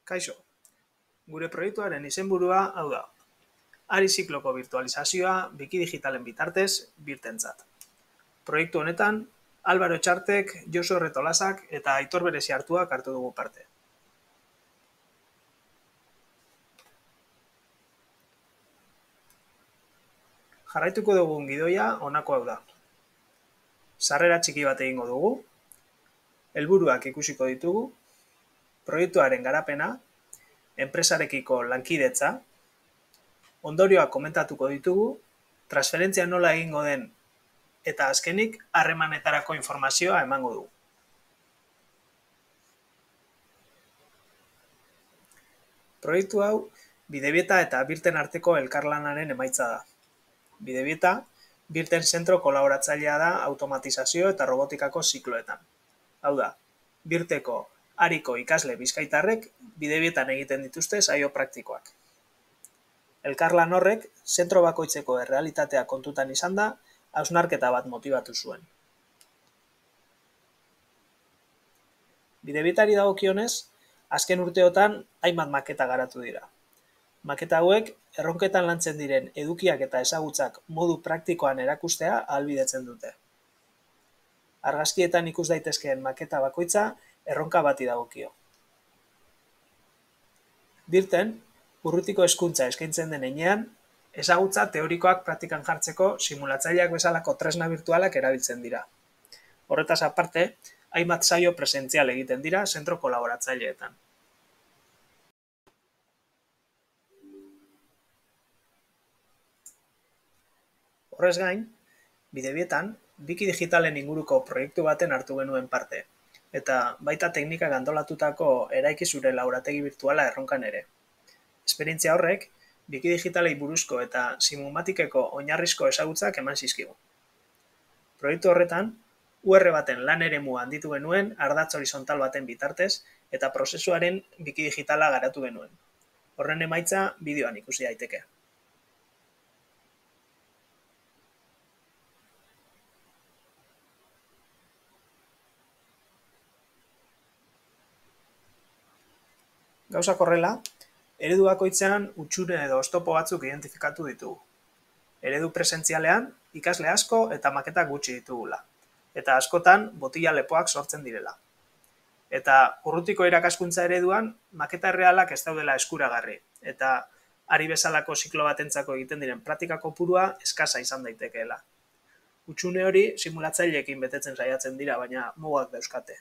Kaixo, gure proiektuaren izenburua hau da. Ari zikloko virtualizazioa biki digitalen bitartez birtentzat. Proiektu honetan, Álvaro Etxartek, Josu Erretolasak eta Aitor Bereziartuak hartu dugu parte. Jarraituko dugun gidoia honako hau da. Sarrera txiki bat egingo dugu, helburuak ikusiko ditugu, proiektuaren garapena, enpresarekiko lankidetza, ondorioak komentatuko ditugu, transferentzia nola egingo den eta azkenik harremanetarako informazioa emango dugu. Proiektu hau Bidebieta eta Birten arteko elkarlanaren emaitza da. Bidebieta, Birten zentro kolaboratzailea da automatizazio eta robotikako zikloetan. Hau da, Birteko ariko ikasle bizkaitarrek Bidebietan egiten dituzte saio praktikoak. Elkarlan horrek, zentro bakoitzeko errealitatea kontutan izan da, hausnarketa bat motibatu zuen. Bidebietari dagokionez, azken urteotan hainbat maketa garatu dira. Maketa hauek, erronketan lantzen diren edukiak eta ezagutzak modu praktikoan erakustea ahalbidetzen dute. Argazkietan ikus daitezkeen maketa bakoitza erronka bati dagokio. Birten, urrutiko hezkuntza eskaintzen den heinean, ezagutza teorikoak praktikan jartzeko simulatzaileak bezalako tresna virtualak erabiltzen dira. Horretaz aparte, hainbat saio presentzial egiten dira zentro kolaboratzaileetan. Horrez gain, Bidebietan, biki digitalen inguruko proiektu baten hartu genuen parte, eta baita teknikak antolatutako eraiki zure laurategi virtuala erronkan ere. Esperientzia horrek, biki digitalei buruzko eta simumatikeko oinarrizko ezagutzak eman zizkigu. Proiektu horretan, UR baten lan eremua handitu genuen ardatz horizontal baten bitartez eta prozesuaren biki digitala garatu genuen. Horren emaitza bideoan ikusi daiteke. Gauzak horrela, eredu bakoitzean hutsune edo oztopo batzuk identifikatu ditugu. Eredu presentzialean, ikasle asko eta maketak gutxi ditugula, eta askotan botila lepoak sortzen direla. Eta urrutiko irakaskuntza ereduan, maketa errealak ez daudela eskuragarri, eta ari bezalako ziklo batentzako egiten diren praktika kopurua eskasa izan daitekeela. Hutsune hori simulatzaileekin betetzen saiatzen dira, baina mugak dauzkate.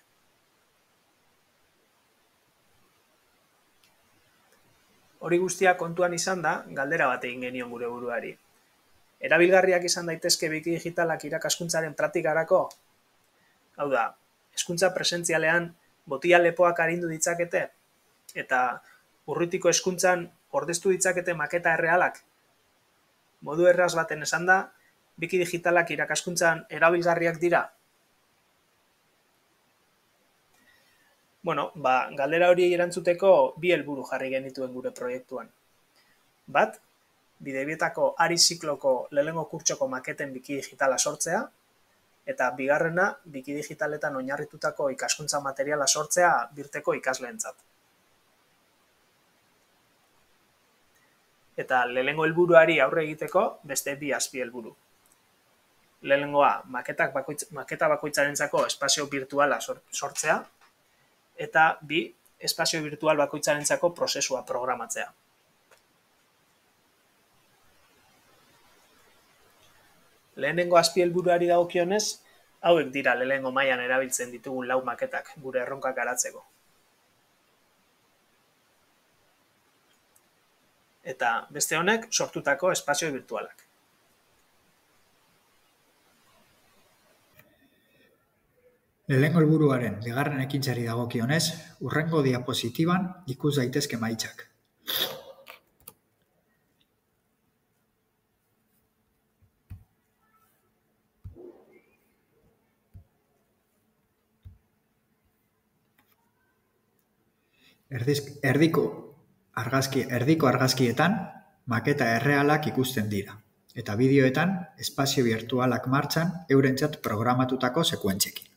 Hori guztia kontuan izan da, galdera bat egin genion gure buruari. Erabilgarriak izan daitezke biki digitalak irakaskuntzaren praktikarako? Hau da, hezkuntza presentzialean botila lepoak arindu ditzakete? Eta urrutiko hezkuntzan ordeztu ditzakete maketa errealak? Modu erraz baten esan da, biki digitalak irakaskuntzan erabilgarriak dira? Galdera hori erantzuteko bi helburu jarri genituen gure proiektuan. Bat, Bidebietako ari zikloko lehenengo kurtsoko maketen biki digitala sortzea, eta bigarrena, biki digitaletan oinarritutako ikaskuntza materiala sortzea Birteko ikasleentzat. Eta lehenengo helburuari aurre egiteko beste bi azpi helburu. Lehenengoa, maketa bakoitzarentzako espazio virtuala sortzea, eta bi, espazio virtual bakoitzarentzako prozesua programatzea. Lehenengo azpihelburuari dagokionez, hauek dira lehenengo mailan erabiltzen ditugun 4 maketak gure erronkak garatzeko. Eta beste honek sortutako espazio virtualak. Lehenengo helburuaren bigarren ekintzari dagokionez, hurrengo diapositiban ikus daitezke emaitzak. Erdiko argazkietan maketa errealak ikusten dira, eta bideoetan espazio virtualak martxan eurentzat programatutako sekuentzekin.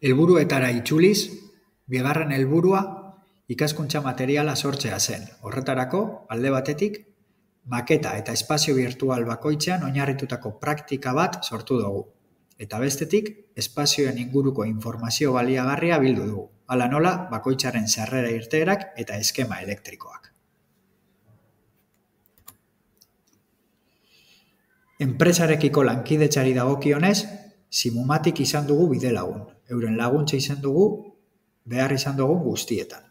Helburuetara itzuliz, bigarren helburua ikaskuntza materiala sortzea zen. Horretarako, alde batetik, maketa eta espazio virtual bakoitzean oinarritutako praktika bat sortu dugu. Eta bestetik, espazioen inguruko informazio baliagarria bildu dugu. Hala nola, bakoitzaren sarrera irteerak eta eskema elektrikoak. Enpresarekiko lankidetzari dagokionez, Simumatik izan dugu bidelagun. Euren laguntza izan dugu, behar izan dugu guztietan.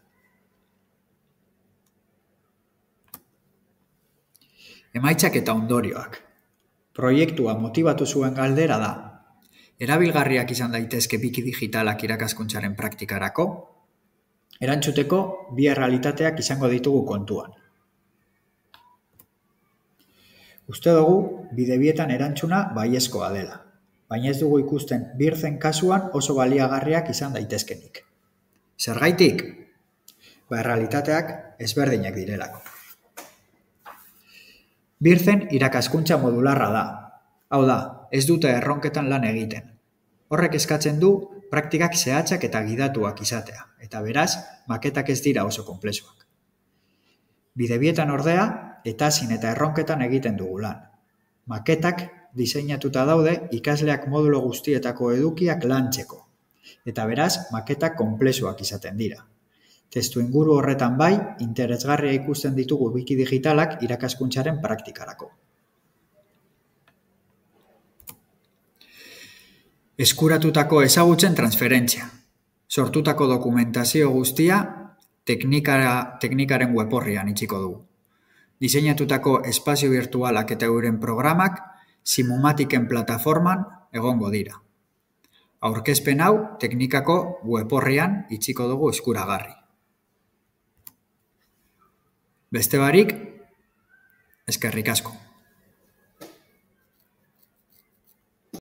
Emaitzak eta ondorioak. Proiektua motibatu zuen galdera da. Erabilgarriak izan daitezke biki digitalak irakaskuntzaren praktikarako? Erantzuteko, bi errealitateak izango ditugu kontuan. Uste dugu, bidebietan erantzuna baiezkoa dela, baina ez dugu ikusten Birzen kasuan oso baliagarriak izan daitezkenik. Zergaitik? Errealitateak ezberdinak direlako. Birzen irakaskuntza modularra da. Hau da, ez dute erronketan lan egiten. Horrek eskatzen du praktikak zehatzak eta gidatuak izatea, eta beraz, maketak ez dira oso konplexuak. Bidebietan ordea, etazin eta erronketan egiten dugu lan. Maketak diseinatuta daude ikasleak modulo guztietako edukiak lantzeko, eta beraz, maketak konplexuak izaten dira. Testu inguru horretan bai, interesgarria ikusten ditugu wiki digitalak irakaskuntzaren praktikarako. Eskuratutako ezagutzen transferentzia. Sortutako dokumentazio guztia teknikaren web-orrian itxiko dugu. Diseinatutako espazio virtualak eta euren programak Simumatiken plataforman egongo dira. Aurkezpen hau teknikako web-orrian itxiko dugu eskuragarri. Beste barik, eskerrik asko.